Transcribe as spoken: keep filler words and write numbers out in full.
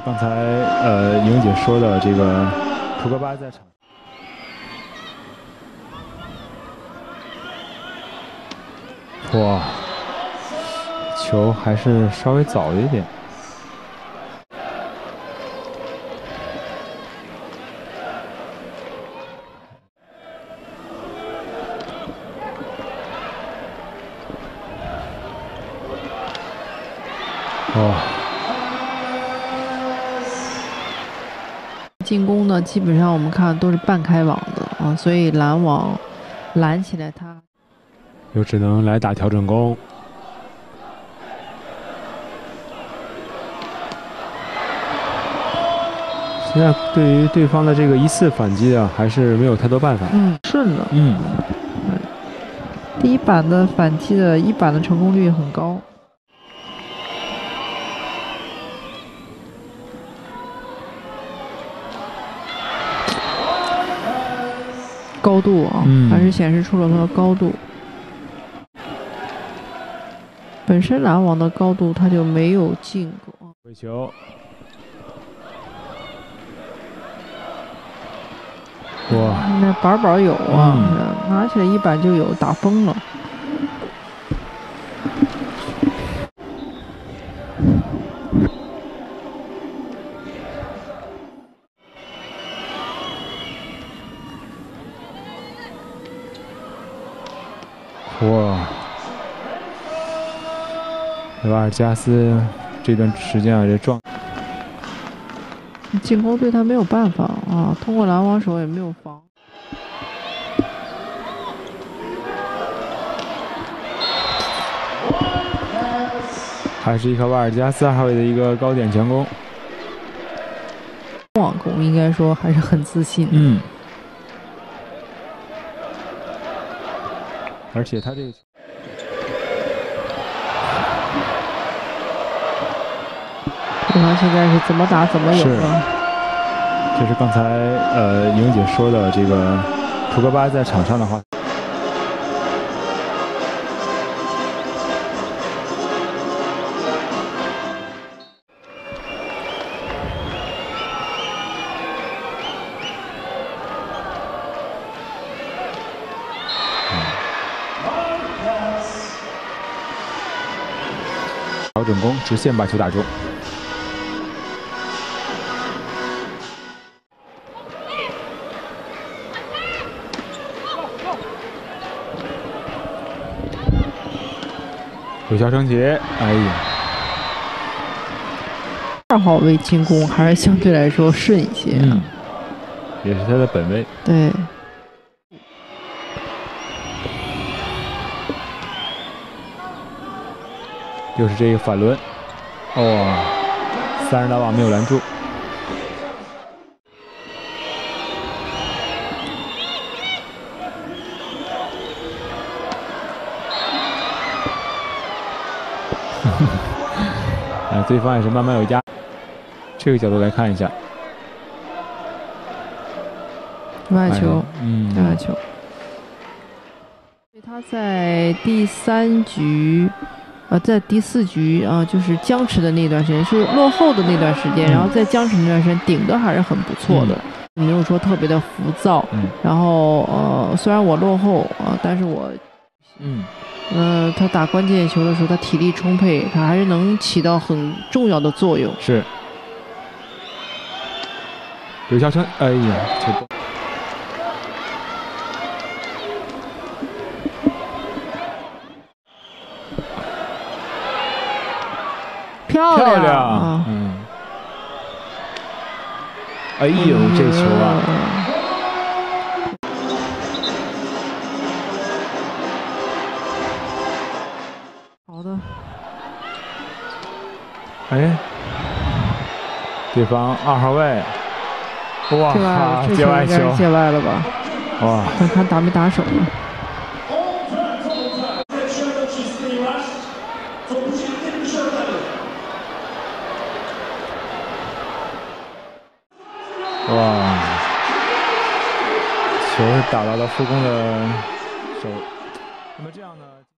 刚才呃莹姐说的这个图格巴在场。 哇，球还是稍微早了一点。哇， 进攻呢，基本上我们看都是半开网的啊，所以拦网拦起来它。 又只能来打调整攻。现在对于对方的这个一次反击啊，还是没有太多办法。 嗯，顺了。 嗯， 第一板的反击的一板的成功率很高。高度啊，嗯、还是显示出了它的高度。 本身拦网的高度，它就没有进过。 回球，哇， 那板板有啊，嗯、拿起来一板就有，打疯了。 哇！ 瓦尔加斯这段时间啊，这状进攻对他没有办法啊，通过拦网手也没有防。 还是依靠瓦尔加斯二号位的一个高点强攻。 网攻应该说还是很自信的。 嗯。而且他这个。 对方现在是怎么打怎么有了。 就是刚才呃莹姐说的这个图格巴在场上的话，调整攻直线把球打中。 有效升级，哎呀！ 二号位进攻还是相对来说顺一些， 嗯，也是他的本位。 对。 又是这个反轮，哇、哦，三人打网没有拦住。啊，对方也是慢慢有压。这个角度来看一下， 外球， 嗯， 外球。他在第三局，呃，在第四局啊、呃，就是僵持的那段时间，是落后的那段时间，嗯、然后在僵持那段时间顶的还是很不错的，嗯、没有说特别的浮躁。 嗯、 然后呃，虽然我落后啊、呃，但是我， 嗯。 呃，他打关键球的时候，他体力充沛，他还是能起到很重要的作用。 是。有效升，哎呀，球不漂亮， 漂亮啊、 嗯。哎呦，嗯、这球啊！ 好的。 哎，对方二号位。 哇， 界外球， 界外了吧？ 哇， 看看打没打手了。 哇，球是打到了副攻的手。那么这样呢？